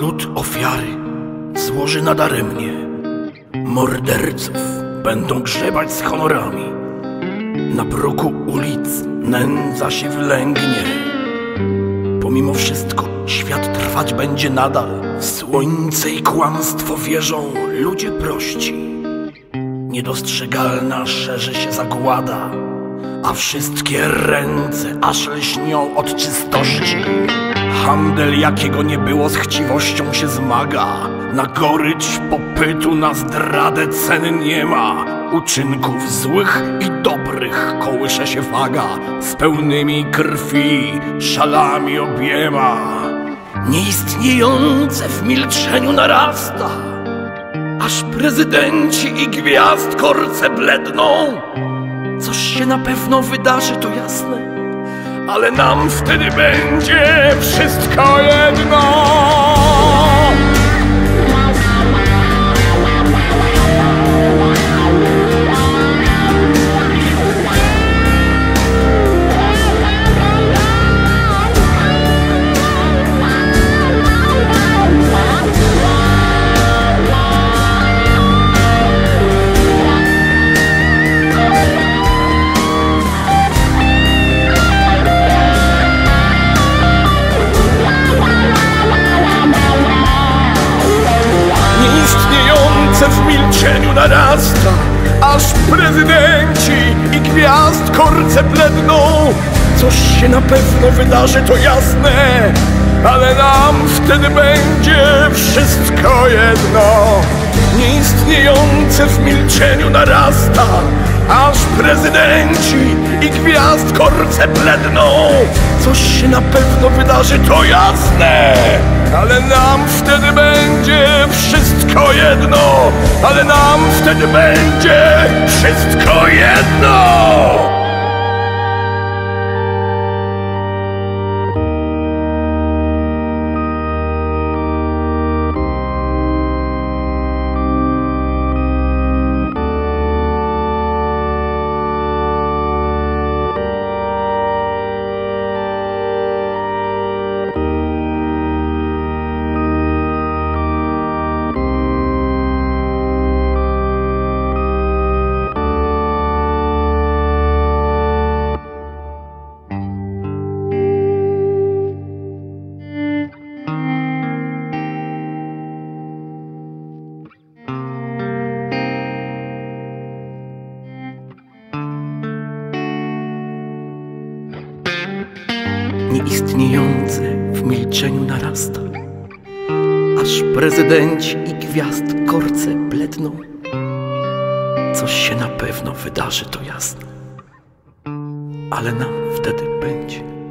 lud ofiary złoży nadaremnie. Morderców będą grzebać z honorami. Na bruku ulic nędza się wlęgnie. Pomimo wszystko świat trwać będzie nadal. W słońce i kłamstwo wierzą ludzie prości. Niedostrzegalna szerzy się zagłada, a wszystkie ręce aż lśnią od czystości. Handel, jakiego nie było, z chciwością się zmaga. Na gorycz popytu, na zdradę cen nie ma. Uczynków złych i dobrych kołysze się waga, z pełnymi krwi szalami obiema. Nieistniejące w milczeniu narasta, aż prezydenci i gwiazdkorce bledną. Coś się na pewno wydarzy, to jasne, ale nam wtedy będzie wszystko jedno. W milczeniu narasta, aż prezydenci i gwiazdkorce bledną. Coś się na pewno wydarzy, to jasne, ale nam wtedy będzie wszystko jedno. Nieistniejące w milczeniu narasta, aż prezydenci i gwiazdkorce bledną. Coś się na pewno wydarzy, to jasne, ale nam wtedy będzie wszystko jedno. Ale nam wtedy będzie wszystko jedno. Nieistniejące w milczeniu narasta, aż prezydenci i gwiazdkorce bledną. Coś się na pewno wydarzy, to jasne, ale nam wtedy będzie